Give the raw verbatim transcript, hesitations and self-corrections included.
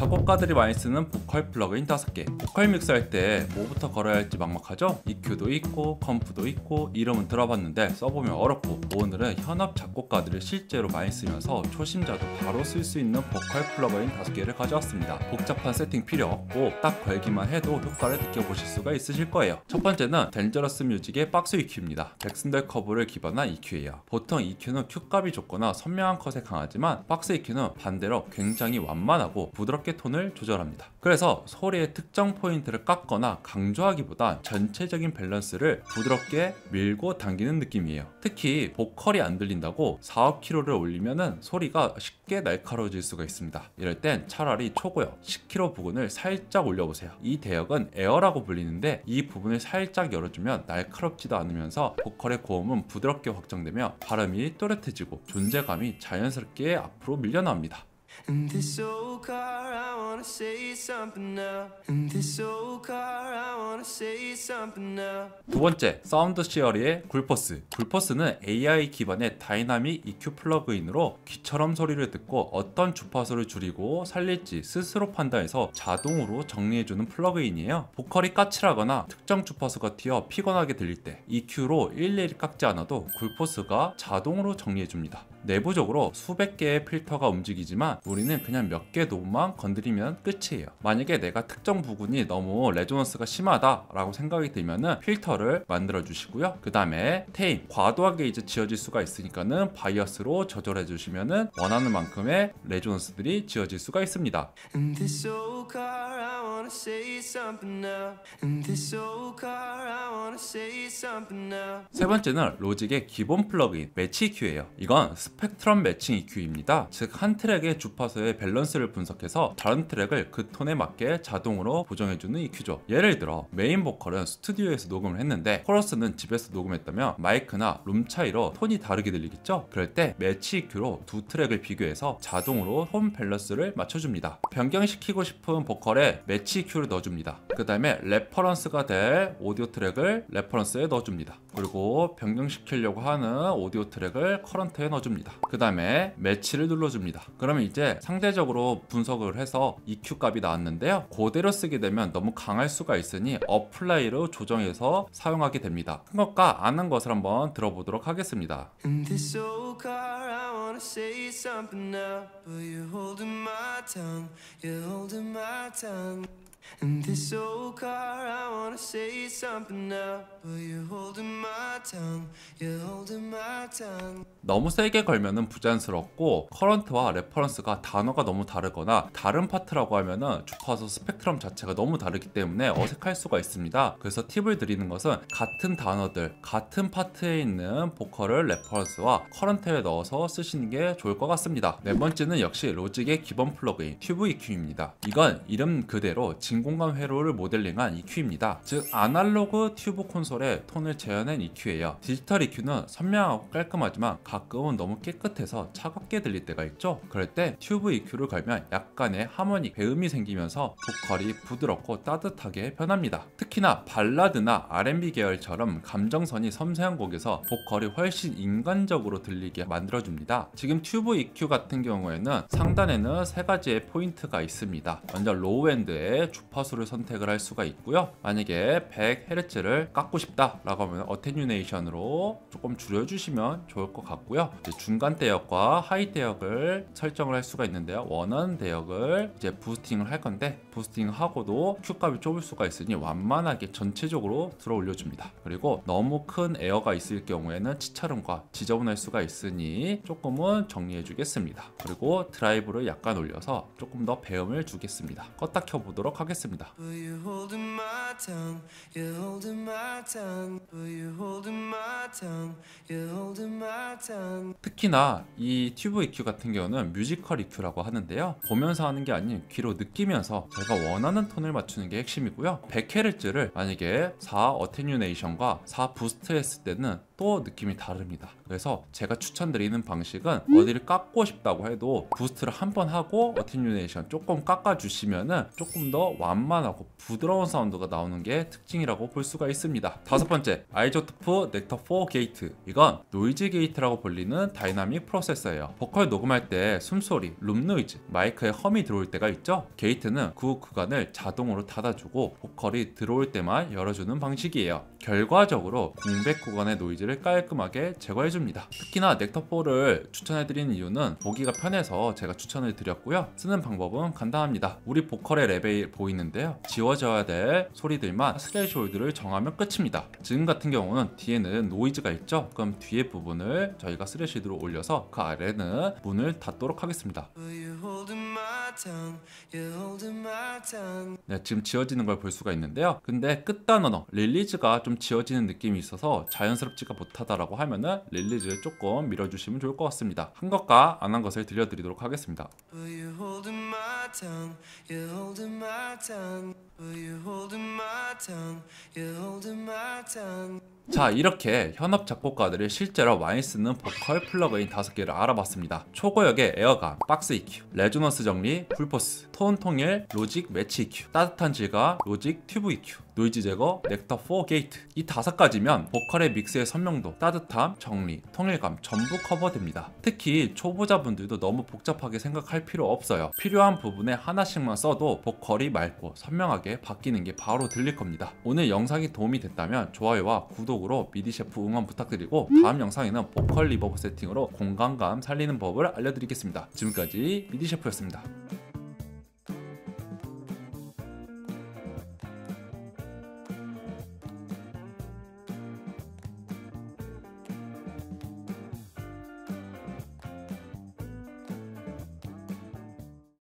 작곡가들이 많이 쓰는 보컬 플러그인 다섯 개. 보컬 믹스할 때 뭐부터 걸어야 할지 막막하죠? 이큐도 있고 컴프도 있고 이름은 들어봤는데 써보면 어렵고, 오늘은 현업 작곡가들이 실제로 많이 쓰면서 초심자도 바로 쓸 수 있는 보컬 플러그인 다섯 개를 가져왔습니다. 복잡한 세팅 필요 없고 딱 걸기만 해도 효과를 느껴보실 수가 있으실 거예요. 첫 번째는 덴저러스 뮤직의 박스 이큐입니다. 잭슨델 커브를 기반한 이큐예요. 보통 이큐는 Q값이 좋거나 선명한 컷에 강하지만 박스 이큐는 반대로 굉장히 완만하고 부드럽게 톤을 조절합니다. 그래서 소리의 특정 포인트를 깎거나 강조하기보단 전체적인 밸런스를 부드럽게 밀고 당기는 느낌이에요. 특히 보컬이 안 들린다고 사, 오 킬로미터를 올리면 소리가 쉽게 날카로워질 수가 있습니다. 이럴 땐 차라리 초고역 십 킬로미터 부분을 살짝 올려보세요. 이 대역은 에어라고 불리는데 이 부분을 살짝 열어주면 날카롭지도 않으면서 보컬의 고음은 부드럽게 확정되며 발음이 또렷해지고 존재감이 자연스럽게 앞으로 밀려납니다. In this old car, I wanna say something now. In this old car, I wanna say something now. 두 번째, 사운드 시어리의 굴퍼스. 굴퍼스는 에이아이 기반의 다이나믹 이큐 플러그인으로 귀처럼 소리를 듣고 어떤 주파수를 줄이고 살릴지 스스로 판단해서 자동으로 정리해주는 플러그인이에요. 보컬이 까칠하거나 특정 주파수가 튀어 피곤하게 들릴 때 이큐로 일일이 깎지 않아도 굴퍼스가 자동으로 정리해줍니다. 내부적으로 수백 개의 필터가 움직이지만 우리는 그냥 몇 개 노브만 건드리면 끝이에요. 만약에 내가 특정 부분이 너무 레조넌스가 심하다 라고 생각이 들면은 필터를 만들어 주시고요. 그 다음에 테임, 과도하게 이제 지어질 수가 있으니까는 바이어스로 조절해 주시면은 원하는 만큼의 레조넌스들이 지어질 수가 있습니다. In this old car, I wanna say something now. In this old car, I wanna say something now. 세 번째는 로직의 기본 플러그인 매치 이큐예요. 이건 스펙트럼 매칭 이큐입니다. 즉 한 트랙의 주파수의 밸런스를 분석해서 다른 트랙을 그 톤에 맞게 자동으로 보정해주는 이큐죠. 예를 들어 메인 보컬은 스튜디오에서 녹음을 했는데 코러스는 집에서 녹음했다면 마이크나 룸 차이로 톤이 다르게 들리겠죠? 그럴 때 매치 이큐로 두 트랙을 비교해서 자동으로 톤 밸런스를 맞춰줍니다. 변경시키고 싶은 보컬에 매치 이큐를 넣어줍니다. 그 다음에 레퍼런스가 될 오디오 트랙을 레퍼런스에 넣어줍니다. 그리고 변경시키려고 하는 오디오 트랙을 커런트에 넣어줍니다. 그 다음에 매치를 눌러줍니다. 그러면 이제 상대적으로 분석을 해서 이큐 값이 나왔는데요. 그대로 쓰게 되면 너무 강할 수가 있으니 어플라이로 조정해서 사용하게 됩니다. 큰 것과 안 한 것을 한번 들어보도록 하겠습니다. In this old car, I wanna say something now. But you're holding my tongue, you're holding my tongue. In this old car, I wanna say something now. But you're holding my tongue, you're holding my tongue. 너무 세게 걸면은 부자연스럽고 커런트와 레퍼런스가 단어가 너무 다르거나 다른 파트라고 하면은 주파수 스펙트럼 자체가 너무 다르기 때문에 어색할 수가 있습니다. 그래서 팁을 드리는 것은 같은 단어들, 같은 파트에 있는 보컬을 레퍼런스와 커런트에 넣어서 쓰시는 게 좋을 것 같습니다. 네 번째는 역시 로직의 기본 플러그인 튜브 이큐입니다. 이건 이름 그대로 진공관 회로를 모델링한 이큐입니다. 즉 아날로그 튜브 콘솔의 톤을 재현한 이큐예요. 디지털 이큐는 선명하고 깔끔하지만 가끔은 너무 깨끗해서 차갑게 들릴 때가 있죠. 그럴 때 튜브 이큐를 걸면 약간의 하모닉 배음이 생기면서 보컬이 부드럽고 따뜻하게 변합니다. 특히나 발라드나 알앤비 계열처럼 감정선이 섬세한 곡에서 보컬이 훨씬 인간적으로 들리게 만들어줍니다. 지금 튜브 이큐 같은 경우에는 상단에는 세 가지의 포인트가 있습니다. 먼저 로우엔드에 주파수를 선택을 할 수가 있고요. 만약에 백 헤르츠를 깎고 싶다 라고 하면 어테뉴네이션으로 조금 줄여주시면 좋을 것 같고요. 중간 대역과 하이 대역을 설정을 할 수가 있는데요. 원하는 대역을 이제 부스팅을 할 건데 부스팅하고도 Q값이 좁을 수가 있으니 완만하게 전체적으로 들어 올려줍니다. 그리고 너무 큰 에어가 있을 경우에는 치차름과 지저분할 수가 있으니 조금은 정리해 주겠습니다. 그리고 드라이브를 약간 올려서 조금 더 배음을 주겠습니다. 껐다 켜보도록 하겠습니다. But you're holding my tongue, you're holding my tongue. But you're holding my tongue, you're holding my tongue. 특히나 이 튜브 이큐 같은 경우는 뮤지컬 이큐라고 하는데요. 보면서 하는 게 아닌 귀로 느끼면서 제가 원하는 톤을 맞추는 게 핵심이고요. 백 헤르츠를 만약에 사 어테뉴네이션과 사 부스트 했을 때는 또 느낌이 다릅니다. 그래서 제가 추천드리는 방식은 어디를 깎고 싶다고 해도 부스트를 한번 하고 어테뉴에이션 조금 깎아주시면은 조금 더 완만하고 부드러운 사운드가 나오는 게 특징이라고 볼 수가 있습니다. 다섯 번째, 아이조토프 넥터 사 게이트. 이건 노이즈 게이트라고 불리는 다이나믹 프로세서예요. 보컬 녹음할 때 숨소리, 룸 노이즈, 마이크에 험이 들어올 때가 있죠. 게이트는 그 구간을 자동으로 닫아주고 보컬이 들어올 때만 열어주는 방식이에요. 결과적으로 공백 구간의 노이즈를 깔끔하게 제거해줍니다. 특히나 넥터 사를 추천해드리는 이유는 보기가 편해서 제가 추천을 드렸고요. 쓰는 방법은 간단합니다. 우리 보컬의 레벨이 보이는데요. 지워져야 될 소리들만 스레시홀드를 정하면 끝입니다. 지금 같은 경우는 뒤에는 노이즈가 있죠. 그럼 뒤에 부분을 저희가 스레시홀드로 올려서 그 아래는 문을 닫도록 하겠습니다. 네, 지금 지워지는 걸 볼 수가 있는데요. 근데 끝 단어 릴리즈가 좀 지워지는 느낌이 있어서 자연스럽지가 못하다라고 하면은 릴리즈를 조금 밀어주시면 좋을 것 같습니다. 한 것과 안 한 것을 들려드리도록 하겠습니다. 자, 이렇게 현업 작곡가들이 실제로 많이 쓰는 보컬 플러그인 다섯 개를 알아봤습니다. 초고역의 에어감, 박스 이큐, 레조넌스 정리, 풀포스, 톤 통일, 로직 매치 이큐, 따뜻한 질감, 로직 튜브 이큐, 노이즈 제거, 넥터 사 게이트. 이 다섯 가지면 보컬의 믹스의 선명도, 따뜻함, 정리, 통일감 전부 커버됩니다. 특히 초보자분들도 너무 복잡하게 생각할 필요 없어요. 필요한 부분에 하나씩만 써도 보컬이 맑고 선명하게 바뀌는 게 바로 들릴 겁니다. 오늘 영상이 도움이 됐다면 좋아요와 구독으로 미디셰프 응원 부탁드리고 다음 영상에는 보컬 리버브 세팅으로 공간감 살리는 법을 알려드리겠습니다. 지금까지 미디셰프였습니다.